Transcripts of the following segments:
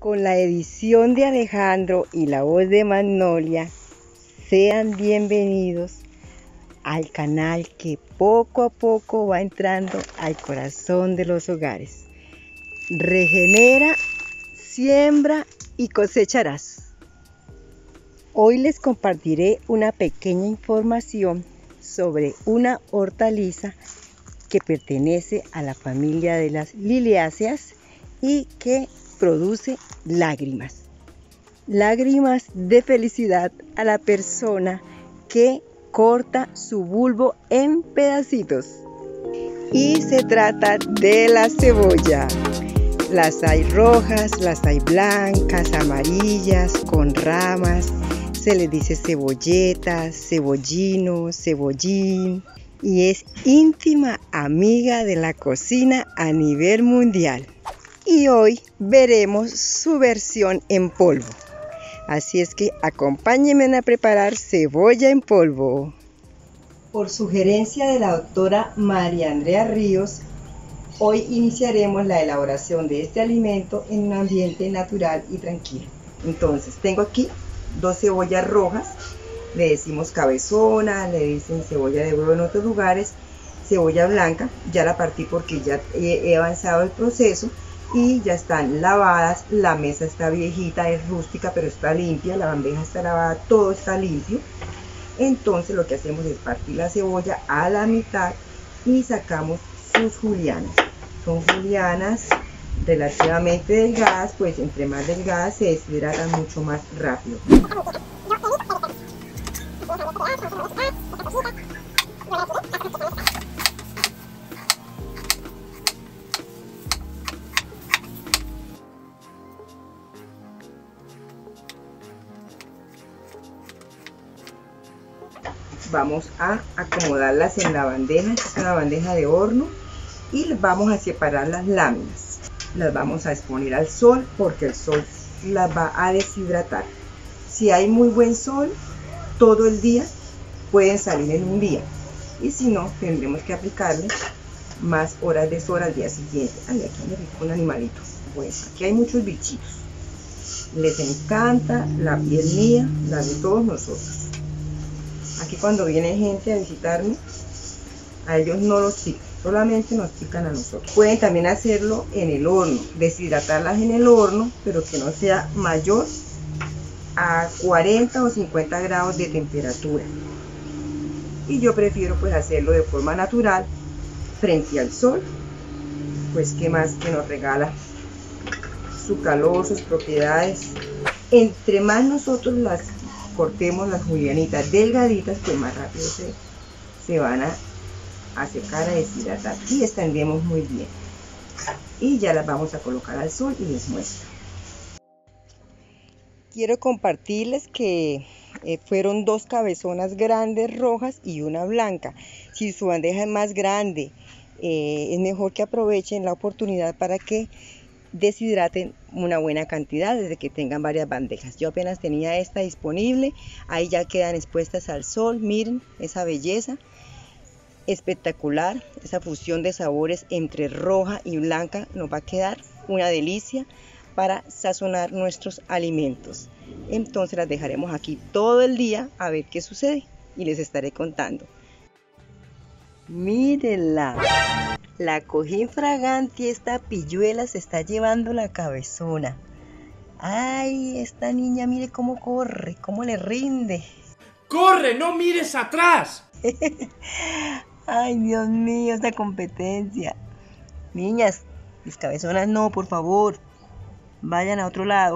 Con la edición de Alejandro y la voz de Magnolia, sean bienvenidos al canal que poco a poco va entrando al corazón de los hogares. Regenera, siembra y cosecharás. Hoy les compartiré una pequeña información sobre una hortaliza que pertenece a la familia de las liliáceas y que produce lágrimas. Lágrimas de felicidad a la persona que corta su bulbo en pedacitos. Y se trata de la cebolla. Las hay rojas, las hay blancas, amarillas, con ramas. Se les dice cebolleta, cebollino, cebollín. Y es íntima amiga de la cocina a nivel mundial. Y hoy veremos su versión en polvo. Así es que acompáñenme a preparar cebolla en polvo. Por sugerencia de la doctora María Andrea Ríos, hoy iniciaremos la elaboración de este alimento en un ambiente natural y tranquilo. Entonces tengo aquí 2 cebollas rojas, le decimos cabezona, le dicen cebolla de huevo en otros lugares, cebolla blanca, ya la partí porque ya he avanzado el proceso. Y ya están lavadas, la mesa está viejita, es rústica pero está limpia, la bandeja está lavada, todo está limpio. Entonces lo que hacemos es partir la cebolla a la mitad y sacamos sus julianas. Son julianas relativamente delgadas, pues entre más delgadas se deshidratan mucho más rápido. Vamos a acomodarlas en la bandeja, esta es una bandeja de horno, y vamos a separar las láminas. Las vamos a exponer al sol porque el sol las va a deshidratar. Si hay muy buen sol, todo el día pueden salir en un día, y si no, tendremos que aplicarle más horas de sol al día siguiente. Ay, aquí me picó un animalito. Bueno, aquí hay muchos bichitos. Les encanta la piel mía, la de todos nosotros. Aquí cuando viene gente a visitarme, a ellos no los pican, solamente nos pican a nosotros. Pueden también hacerlo en el horno, deshidratarlas en el horno, pero que no sea mayor a 40 o 50 grados de temperatura. Y yo prefiero pues hacerlo de forma natural, frente al sol, pues qué más que nos regala su calor, sus propiedades. Entre más nosotros las cortemos, las julianitas delgaditas, pues más rápido se van a secar, a deshidratar, y extendemos muy bien. Y ya las vamos a colocar al sol y les muestro. Quiero compartirles que fueron 2 cabezonas grandes rojas y una blanca. Si su bandeja es más grande, es mejor que aprovechen la oportunidad para que deshidraten una buena cantidad desde que tengan varias bandejas. Yo apenas tenía esta disponible, ahí ya quedan expuestas al sol. Miren esa belleza espectacular, esa fusión de sabores entre roja y blanca nos va a quedar una delicia para sazonar nuestros alimentos. Entonces las dejaremos aquí todo el día a ver qué sucede y les estaré contando. Mírenla, la cojín fragante, esta pilluela se está llevando la cabezona. Ay, esta niña, mire cómo corre, cómo le rinde. ¡Corre, no mires atrás! Ay, Dios mío, esta competencia. Niñas, mis cabezonas no, por favor, vayan a otro lado.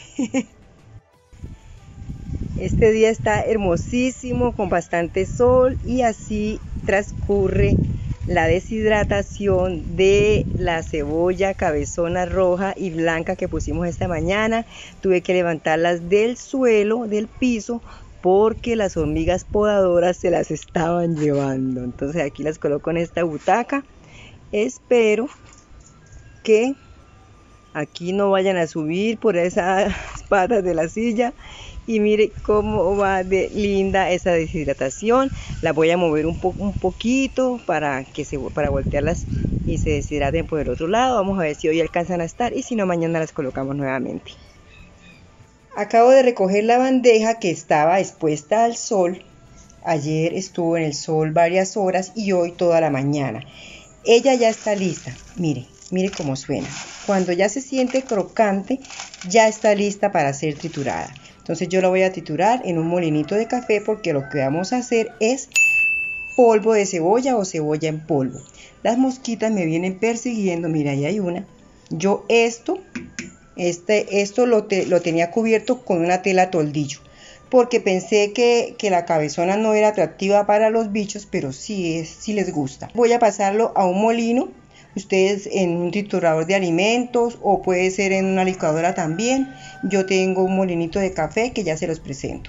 Este día está hermosísimo, con bastante sol, y así transcurre la deshidratación de la cebolla cabezona roja y blanca que pusimos esta mañana. Tuve que levantarlas del suelo, del piso, porque las hormigas podadoras se las estaban llevando. Entonces aquí las coloco en esta butaca. Espero que Aquí no vayan a subir por esas patas de la silla. Y mire cómo va de linda esa deshidratación. La voy a mover un poquito para voltearlas y se deshidraten por el otro lado. Vamos a ver si hoy alcanzan a estar y si no, mañana las colocamos nuevamente. Acabo de recoger la bandeja que estaba expuesta al sol. Ayer estuvo en el sol varias horas y hoy toda la mañana. Ella ya está lista. Mire cómo suena. Cuando ya se siente crocante, ya está lista para ser triturada. Entonces yo la voy a triturar en un molinito de café porque lo que vamos a hacer es polvo de cebolla o cebolla en polvo. Las mosquitas me vienen persiguiendo. Mira, ahí hay una. Yo esto lo tenía cubierto con una tela toldillo porque pensé que la cabezona no era atractiva para los bichos, pero sí les gusta. Voy a pasarlo a un molino, ustedes en un triturador de alimentos o puede ser en una licuadora también. Yo tengo un molinito de café que ya se los presento.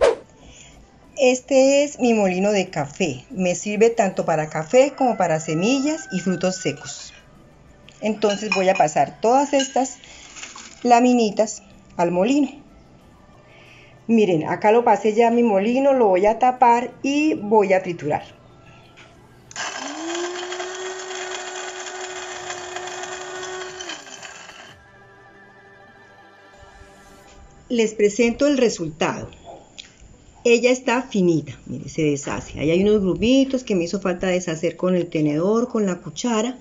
Este es mi molino de café, me sirve tanto para café como para semillas y frutos secos. Entonces voy a pasar todas estas laminitas al molino. Miren, acá lo pasé ya a mi molino, lo voy a tapar y voy a triturar. Les presento el resultado. Ella está finita, mire, se deshace. Ahí hay unos grumitos que me hizo falta deshacer con el tenedor, con la cuchara.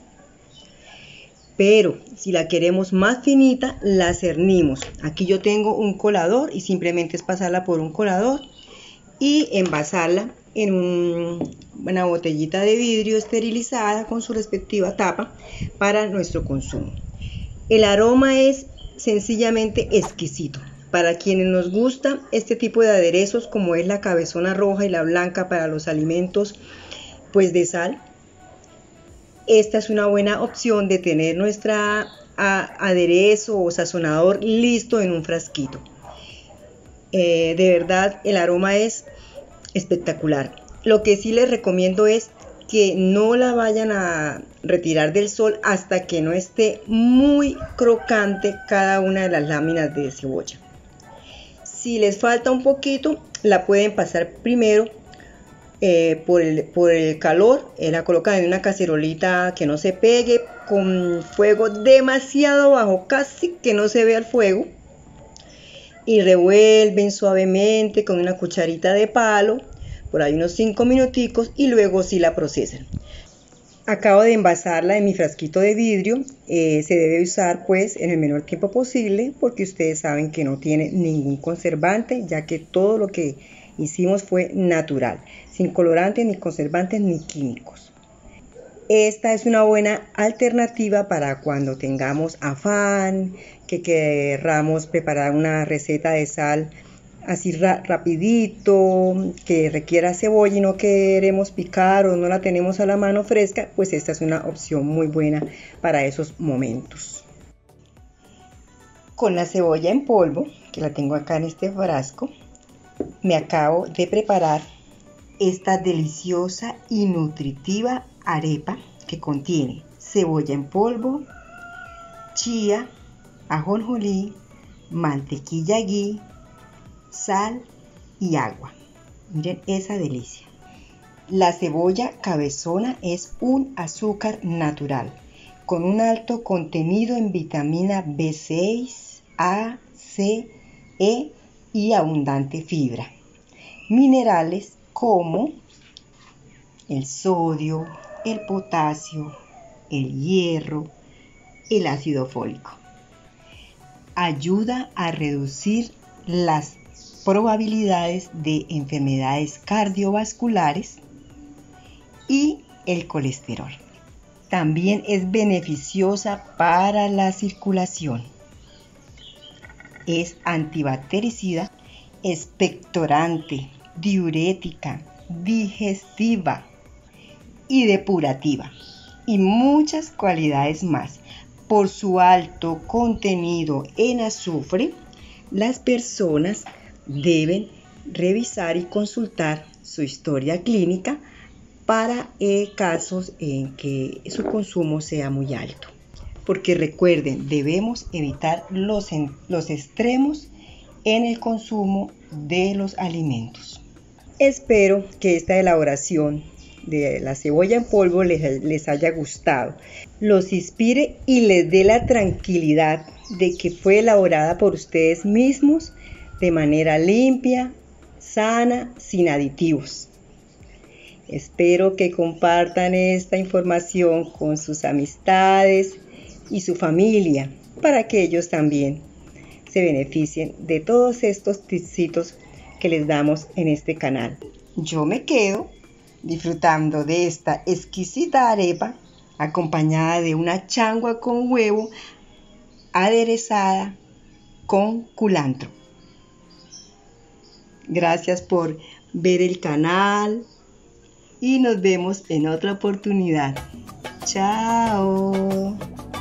Pero si la queremos más finita, la cernimos. Aquí yo tengo un colador y simplemente es pasarla por un colador y envasarla en una botellita de vidrio esterilizada con su respectiva tapa para nuestro consumo. El aroma es sencillamente exquisito. Para quienes nos gusta este tipo de aderezos como es la cabezona roja y la blanca para los alimentos pues de sal, esta es una buena opción de tener nuestra aderezo o sazonador listo en un frasquito. De verdad el aroma es espectacular. Lo que sí les recomiendo es que no la vayan a retirar del sol hasta que no esté muy crocante cada una de las láminas de cebolla. Si les falta un poquito, la pueden pasar primero por el calor, la colocan en una cacerolita que no se pegue, con fuego demasiado bajo, casi que no se vea el fuego, y revuelven suavemente con una cucharita de palo, por ahí unos 5 minuticos y luego sí la procesan. Acabo de envasarla en mi frasquito de vidrio, se debe usar pues en el menor tiempo posible porque ustedes saben que no tiene ningún conservante, ya que todo lo que hicimos fue natural, sin colorantes, ni conservantes, ni químicos. Esta es una buena alternativa para cuando tengamos afán, que querramos preparar una receta de sal así rapidito, que requiera cebolla y no queremos picar o no la tenemos a la mano fresca, pues esta es una opción muy buena para esos momentos. Con la cebolla en polvo, que la tengo acá en este frasco, me acabo de preparar esta deliciosa y nutritiva arepa que contiene cebolla en polvo, chía, ajonjolí, mantequilla ghee, sal y agua. Miren esa delicia. La cebolla cabezona es un azúcar natural con un alto contenido en vitamina B6, A, C, E y abundante fibra. Minerales como el sodio, el potasio, el hierro, el ácido fólico. Ayuda a reducir las probabilidades de enfermedades cardiovasculares y el colesterol. También es beneficiosa para la circulación. Es antibactericida, expectorante, diurética, digestiva y depurativa, y muchas cualidades más. Por su alto contenido en azufre, las personas deben revisar y consultar su historia clínica para casos en que su consumo sea muy alto. porque recuerden, debemos evitar los extremos en el consumo de los alimentos. Espero que esta elaboración de la cebolla en polvo les haya gustado, los inspire y les dé la tranquilidad de que fue elaborada por ustedes mismos de manera limpia, sana, sin aditivos. Espero que compartan esta información con sus amistades y su familia para que ellos también se beneficien de todos estos tipsitos que les damos en este canal. Yo me quedo disfrutando de esta exquisita arepa acompañada de una changua con huevo aderezada con culantro. Gracias por ver el canal y nos vemos en otra oportunidad. Chao.